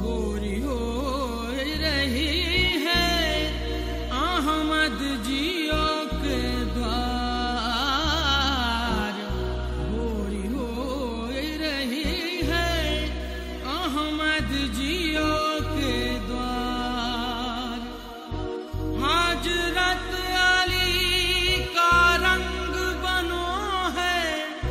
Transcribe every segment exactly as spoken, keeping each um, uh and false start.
होरी हो रही है अहमद जियो के द्वार, होरी हो रही है अहमद जियो के द्वार। हजरत अली का रंग बनो है,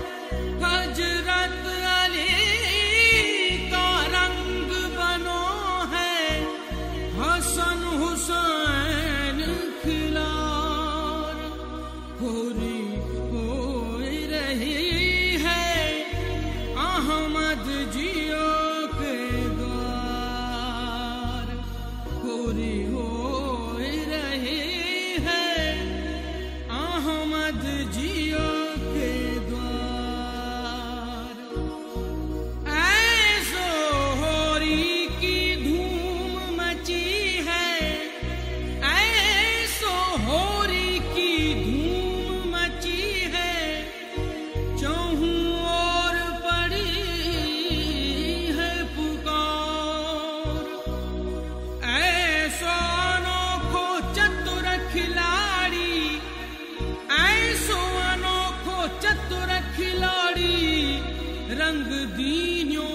हजरत अली का रंग बनो है, हसन हुसैन खिलार, होरी हो रही है अहमद जियो के द्वार, होरी हो रही है अहमद जियो के द्वार। ऐसो होरी की धूम मची है, ऐसो होरी की धूम मची है, चौहूं ओर पड़ी है पुकार। ऐसो अनोखो चतुर खिलाड़ी, ऐसो अनोखो चतुर खिलाड़ी, रंग दीन्यो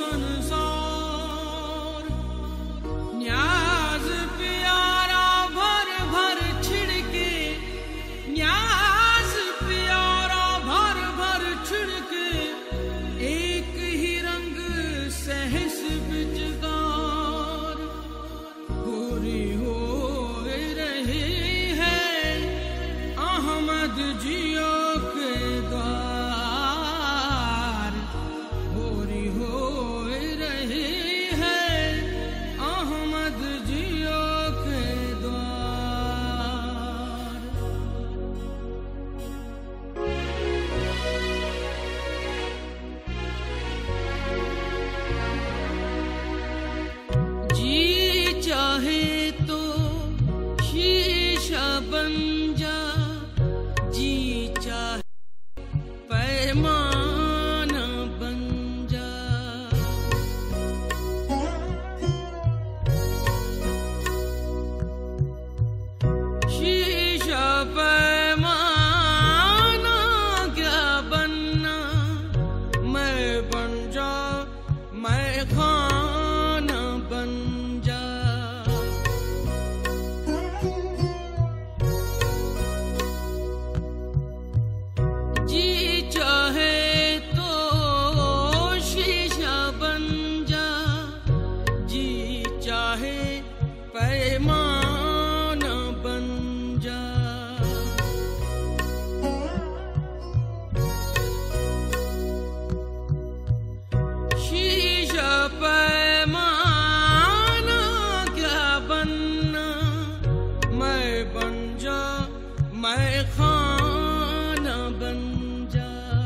संसार। न्याज प्यारा भर भर छिड़के, न्याज प्यारा भर भर छिड़के, एक ही रंग सहस बिचकार, होरी हो रही है अहमद जियो के द्वार, होरी हो रही है अहमद जियो के द्वार। जी चाहे तो शीशा बन जा, जी चाहे पैमाना बन जा, शीशा पैमाना क्या बनना, मैं बन जा, मैं खाना बन जा। जी चाहे तो शीशा बन जा, जी चाहे पैमाना बन जा। शीशा पैमाना क्या बनना, मैं बन जा, मैं खाना बन जा।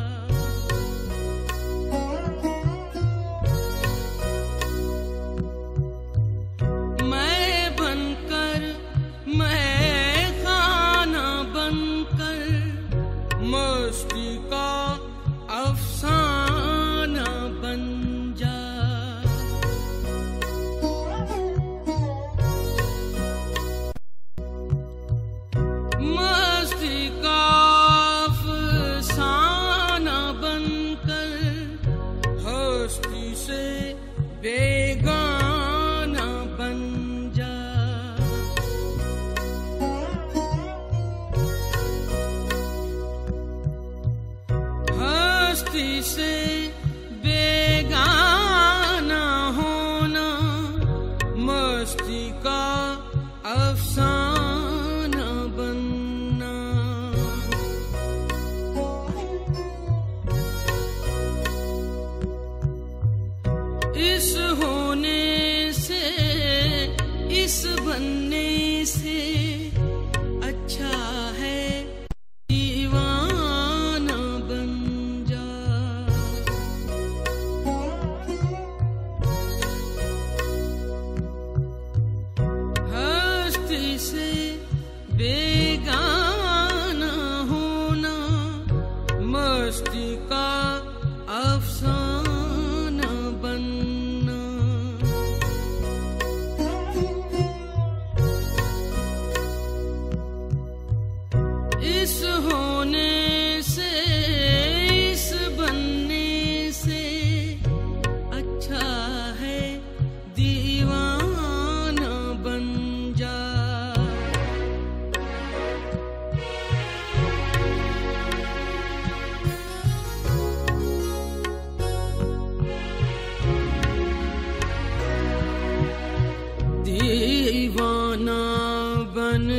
मैं बनकर, मैं खाना बनकर, मस्ती का अफसाना बन जा। मस्ती का अफसाना बनकर, हस्ती से बेगाना बन जा। हस्ती से बेगाना होना, मस्ती का अफसाना बनना। इस होने से, इस बनने से अच्छा है दीवाना बन जा। हस्ती से बेगाना होना, मस्ती का अफसाना बनना।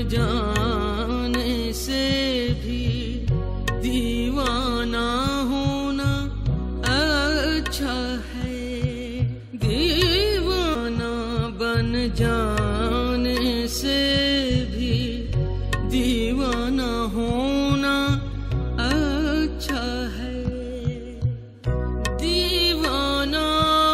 जाने से भी दीवाना होना अच्छा है। दीवाना बन जाने से भी दीवाना होना अच्छा है। दीवाना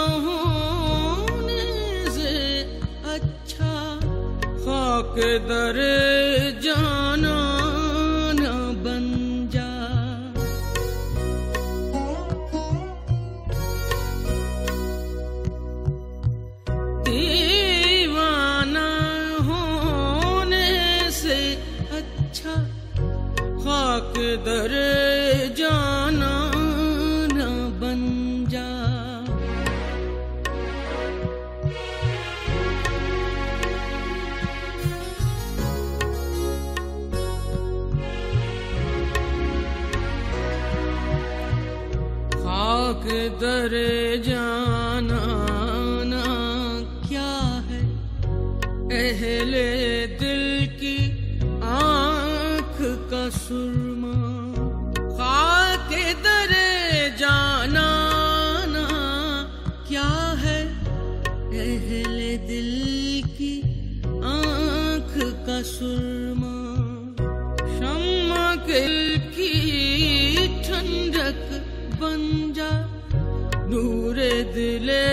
होने से अच्छा खाक दरे जाना न बन जा। दीवाना होने से अच्छा खाक दरे जाना न बन जा। खाक दरे जाना ना क्या है, अहले दिल की आँख का सुरमा। खाक दरे जाना ना क्या है, अहले दिल की आँख का सुरमा। शम्मा के की ठंडक बन जा, नूरे दिले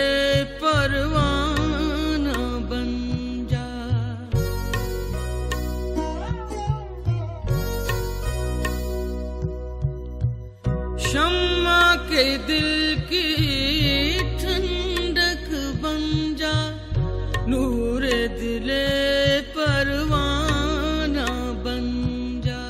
परवाना बन जा। शम्मा के दिल की ठंडक बन जा, नूरे दिले परवाना बन जा।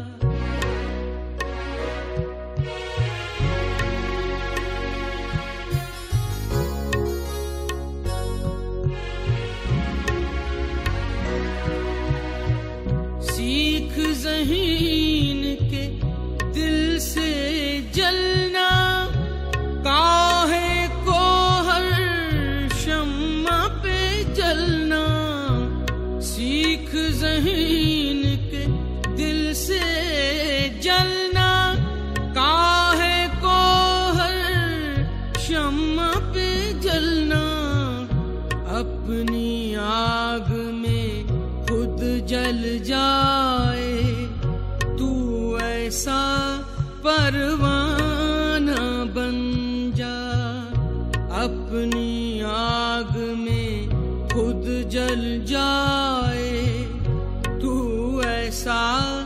सीख ज़हीन के दिल से जलना, काहे को हर शम्मा पे जलना। सीख ज़हीन के दिल से जलना, काहे को हर शम्मा पे जलना। अपनी आग में खुद जल जाए, तू ऐसा परवाना बन जा। अपनी आग में खुद जल जाए, तू ऐसा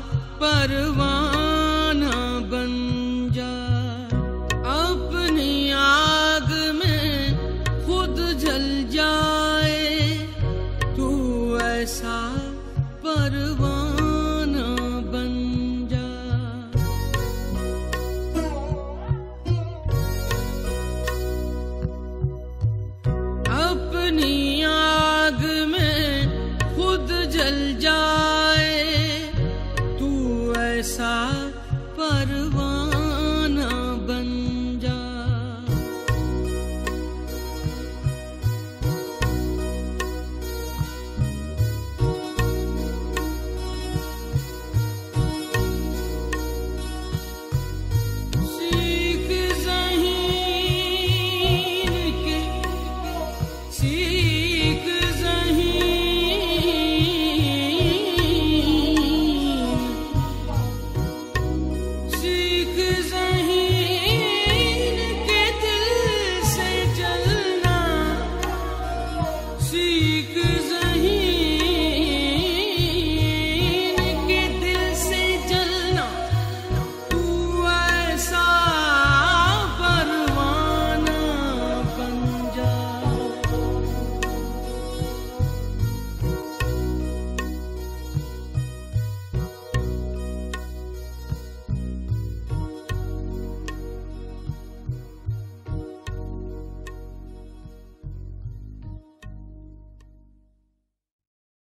परवाना बन जा। अपनी आग में खुद जल जाए, तू ऐसा परवाना बन जा। अपनी